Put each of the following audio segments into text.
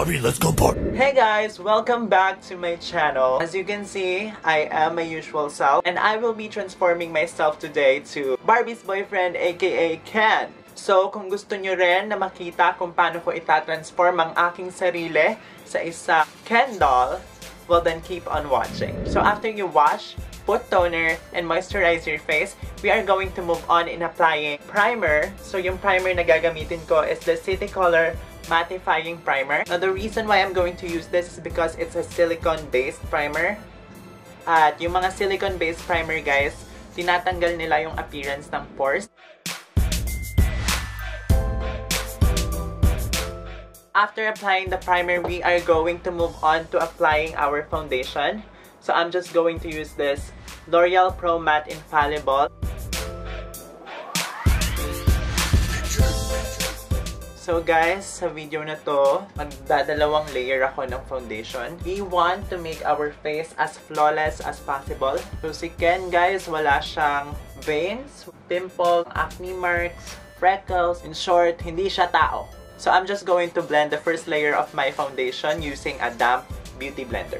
Barbie, let's go party! Hey guys, welcome back to my channel. As you can see, I am my usual self and I will be transforming myself today to Barbie's boyfriend aka Ken. So kung gusto nyo rin na makita kung paano ko itatransform ang aking sarili sa isa Ken doll, well then keep on watching. So after you wash, put toner, and moisturize your face, we are going to move on in applying primer. So yung primer na gagamitin ko is the Citycolor Mattifying Primer. Now the reason why I'm going to use this is because it's a silicone-based primer. At yung mga silicone-based primer guys, tinatanggal nila yung appearance ng pores. After applying the primer, we are going to move on to applying our foundation. So I'm just going to use this L'Oreal Pro Matte Infallible. So guys, sa video na to, magdadalawang layer ako ng foundation. We want to make our face as flawless as possible. So si Ken guys, wala siyang veins, pimples, acne marks, freckles. In short, hindi siya tao. So I'm just going to blend the first layer of my foundation using a damp beauty blender.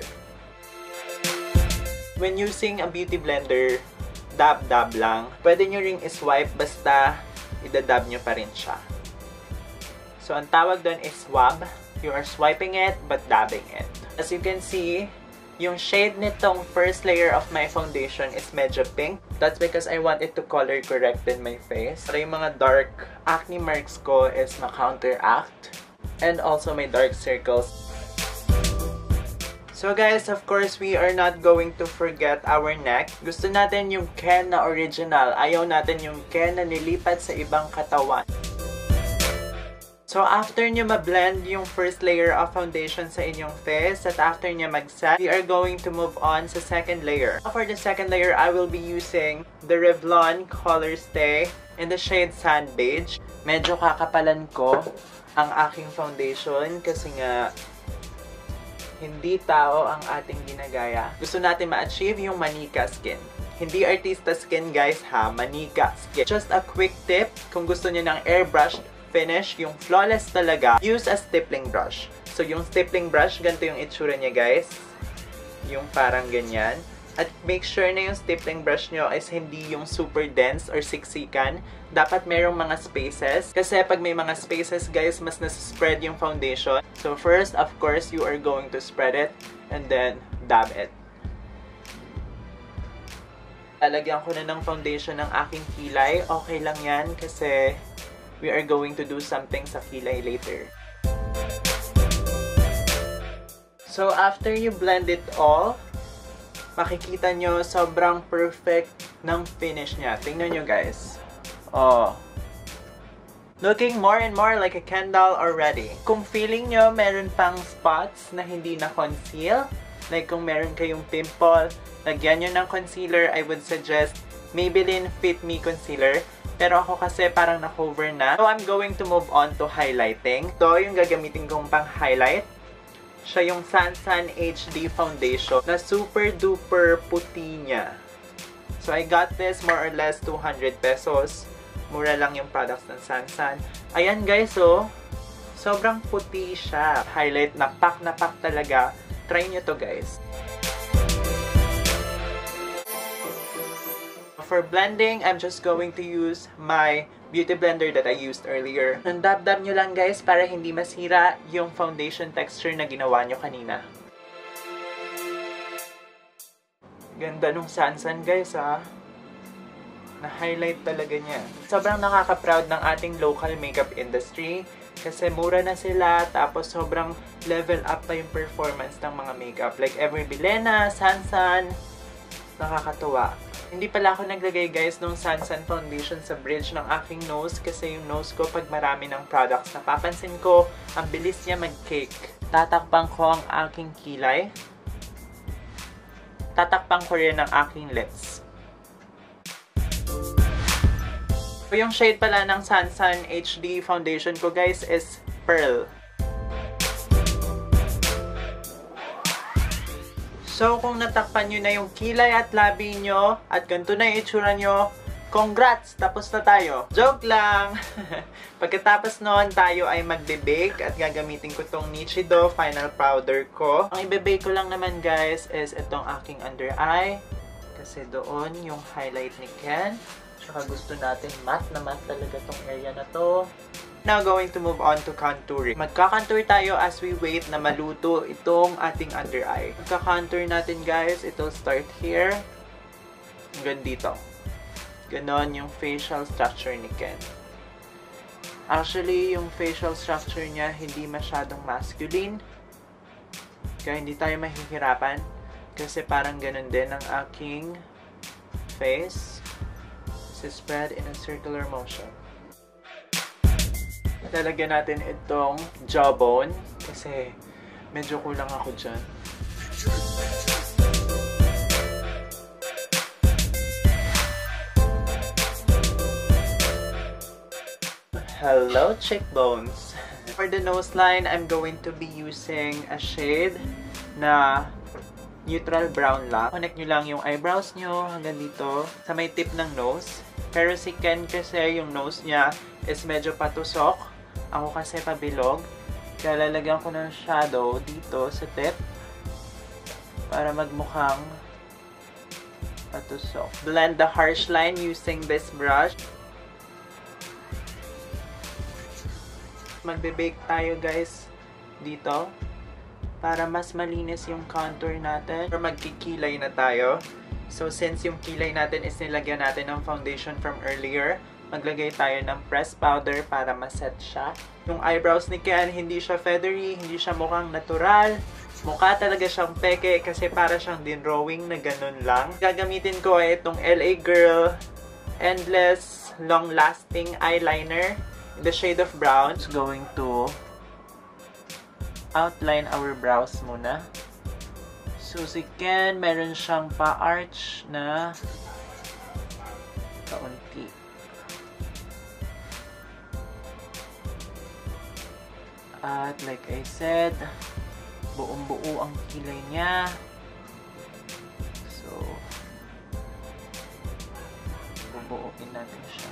When using a beauty blender, dab-dab lang. Pwede nyo ring iswipe basta idadab nyo pa rin siya. So, ang tawag doon is swab. You are swiping it, but dabbing it. As you can see, yung shade nitong first layer of my foundation is medyo pink. That's because I want it to color correct in my face. Para yung mga dark acne marks ko is ma-counteract. And also my dark circles. So guys, of course, we are not going to forget our neck. Gusto natin yung Ken na original. Ayaw natin yung Ken na nilipat sa ibang katawan. So, after nyo ma-blend yung first layer of foundation sa inyong face at after nyo mag-set, we are going to move on sa second layer. For the second layer, I will be using the Revlon Color Stay in the shade Sand Beige. Medyo kakapalan ko ang aking foundation kasi nga hindi tao ang ating ginagaya. Gusto natin ma-achieve yung manika skin. Hindi artista skin guys ha, manika skin. Just a quick tip, kung gusto niyo ng airbrushed finish, yung flawless talaga, use a stippling brush. So, yung stippling brush, ganito yung itsura niya, guys. Yung parang ganyan. At make sure na yung stippling brush nyo is hindi yung super dense or siksikan. Dapat merong mga spaces. Kasi pag may mga spaces, guys, mas nasa-spread yung foundation. So, first, of course, you are going to spread it and then dab it. Lalagyan ko na ng foundation ng aking kilay. Okay lang yan kasi we are going to do something sa kilay later. So, after you blend it all, makikita nyo sobrang perfect ng finish niya. Tingnan nyo guys. Oh. Looking more and more like a Ken doll already. Kung feeling nyo meron pang spots na hindi na-conceal, like kung meron kayong pimple, lagyan nyo ng concealer, I would suggest Maybelline Fit Me Concealer. Pero ako kasi parang na-cover na. So, I'm going to move on to highlighting. Ito yung gagamitin kong pang-highlight. Siya yung Sansan HD Foundation na super duper puti niya. So, I got this more or less 200 pesos. Mura lang yung products ng Sansan. Ayan guys, so sobrang puti siya. Highlight na pack talaga. Try nyo to guys. For blending, I'm just going to use my beauty blender that I used earlier. Dab-dab nyo lang guys para hindi masira yung foundation texture na ginawa nyo kanina. Ganda nung Sansan guys ha. Na-highlight talaga niya. Sobrang nakaka-proud ng ating local makeup industry kasi mura na sila tapos sobrang level up pa yung performance ng mga makeup. Like Ever Bilena, Sansan, nakakatuwa. Hindi pala ako naglagay guys nung Sansan foundation sa bridge ng aking nose kasi yung nose ko pag marami ng products napapansin ko, ang bilis niya mag-cake. Tatakpan ko ang aking kilay. Tatakpan ko rin ang aking lips. So, yung shade pala ng Sansan HD foundation ko guys is Pearl. So, kung natakpan nyo na yung kilay at labi nyo, at ganito na yung itsura nyo, Congrats! Tapos na tayo. Joke lang! Pagkatapos noon, tayo ay magbe-bake at gagamitin ko tong Nichido Final Powder ko. Ang ibe-bake ko lang naman guys is itong aking under eye. Kasi doon yung highlight ni Ken. Tsaka gusto natin matte na matte talaga tong area na to. Now going to move on to contouring. Magka-contour tayo as we wait na maluto itong ating under eye. Magka-contour natin guys. It'll start here. Hanggang dito. Ganon yung facial structure ni Ken. Actually, yung facial structure niya hindi masyadong masculine. Kaya hindi tayo mahihirapan. Kasi parang ganon din ang aking face. This is spread in a circular motion. Lalagyan natin itong jawbone. Kasi medyo kulang ako dyan. Hello, cheekbones! For the nose line, I'm going to be using a shade na neutral brown lang. Connect nyo lang yung eyebrows nyo hanggang dito sa may tip ng nose. Pero si Ken kasi yung nose niya is medyo patusok. Ako kasi pabilog. Kaya lalagyan ko ng shadow dito sa tip para magmukhang patusok. Blend the harsh line using this brush. Magbe-bake tayo guys dito para mas malinis yung contour natin. Or magkikilay na tayo. So since yung kilay natin is nilagyan natin ng foundation from earlier, maglagay tayo ng pressed powder para maset siya. Yung eyebrows ni Ken, hindi siya feathery, hindi siya mukhang natural. Mukha talaga siyang peke kasi para siyang drawing na ganun lang. Gagamitin ko ay itong LA Girl Endless Long Lasting Eyeliner in the shade of brown. It's going to outline our brows muna. So si Ken, meron siyang pa-arch na kaunti. At like I said, buong-buo ang kilay niya. So, bubuuin natin siya.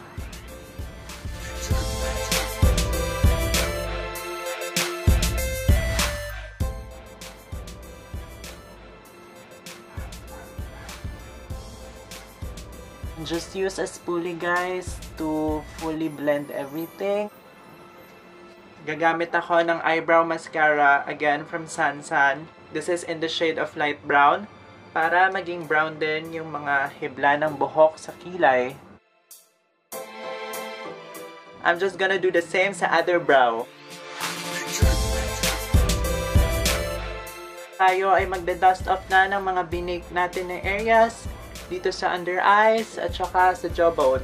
Just use a spoolie guys to fully blend everything. Gagamit ako ng eyebrow mascara again from Sansan. This is in the shade of light brown para maging brown din yung mga hibla ng buhok sa kilay. I'm just gonna do the same sa other brow. Tayo ay magda-dust off na ng mga binake natin na areas dito sa under eyes at saka sa jawbone.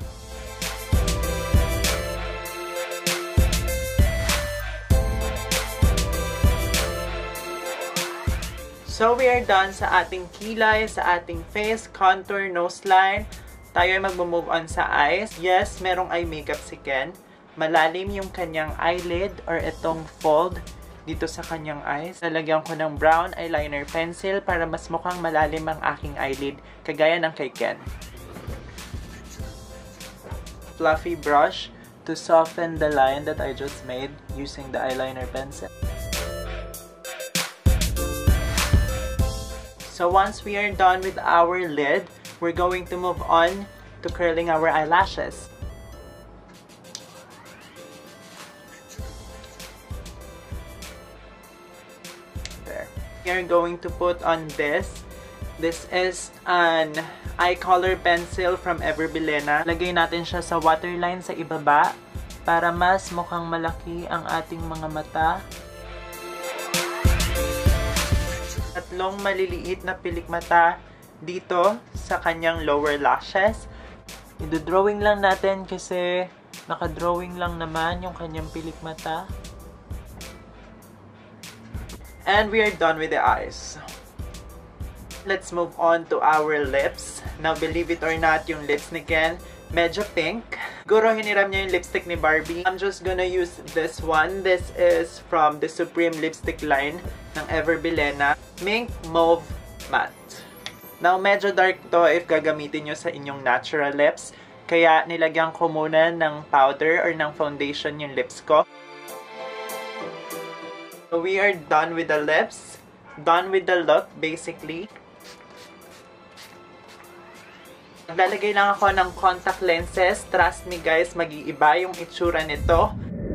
So we are done sa ating kilay, sa ating face, contour, nose line. Tayo ay mag-move on sa eyes. Yes, merong eye makeup si Ken. Malalim yung kanyang eyelid or itong fold dito sa kanyang eyes. Lalagyan ko ng brown eyeliner pencil para mas mukhang malalim ang aking eyelid, kagaya ng kay Ken. Fluffy brush to soften the line that I just made using the eyeliner pencil. So once we are done with our lid, we're going to move on to curling our eyelashes. There. We are going to put on this. This is an eye color pencil from Everbilena. Lagay natin siya sa waterline sa ibaba para mas mukhang malaki ang ating mga mata. Tatlong maliliit na pilik mata dito sa kanyang lower lashes. I-drawing lang natin kasi naka-drawing lang naman yung kanyang pilik mata. And we are done with the eyes. Let's move on to our lips. Now, believe it or not, yung lips ni Ken, medyo pink. Siguro hiniram niya yung lipstick ni Barbie. I'm just gonna use this one. This is from the Supreme lipstick line ng Everbilena. Mink Mauve Matte. Now, medyo dark to if gagamitin nyo sa inyong natural lips. Kaya nilagyan ko muna ng powder or ng foundation yung lips ko. So we are done with the lips. Done with the look, basically. Maglalagay lang ako ng contact lenses. Trust me guys, mag-iiba yung itsura nito.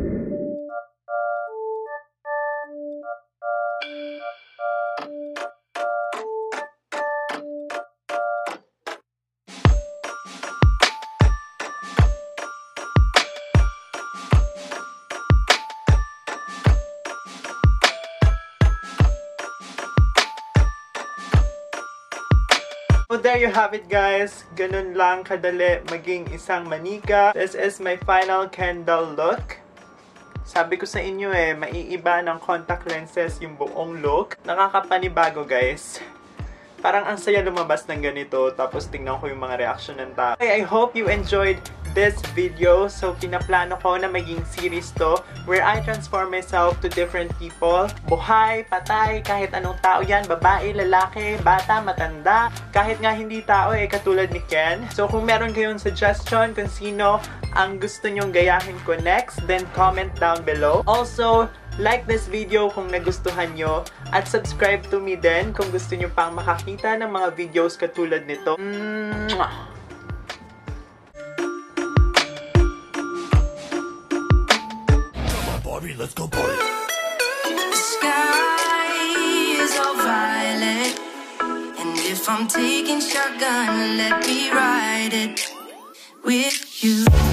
So there you have it guys. Ganun lang kadali maging isang manika. This is my final candle look. Sabi ko sa inyo maiiba ng contact lenses yung buong look. Nakakapanibago guys. Parang ang saya lumabas ng ganito tapos tingnan ko yung mga reaction ng tao. I hope you enjoyed this video. So pinaplano ko na maging series to where I transform myself to different people. Buhay, patay, kahit anong tao yan. Babae, lalaki, bata, matanda. Kahit nga hindi tao katulad ni Ken. So kung meron kayong suggestion kung sino ang gusto nyong gayahin ko next, then comment down below. Also, like this video kung nagustuhan nyo at subscribe to me din kung gusto nyo pang makakita ng mga videos katulad nito. Barbie, let's go party. The sky is all violet, and if I'm taking shotgun, let me ride it with you.